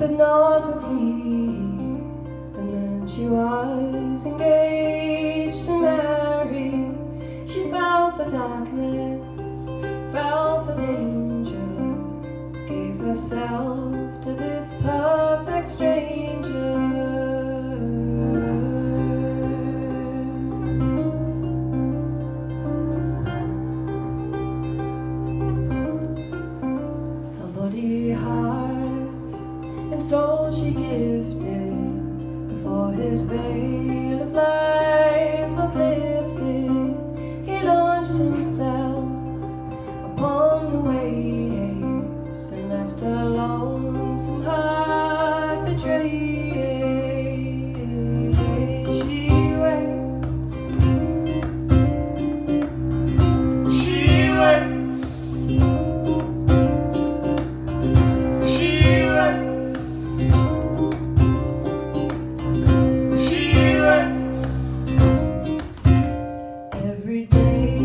but not with he, the man she was engaged to marry. She fell for darkness, fell for danger, gave herself to this perfect stranger. Her body, heart, and soul she gifted before his veil of lies was lifted. He launched himself upon the waves and left her lonesome heart betrayed. She wept, she wept, she wept, she wept. Every day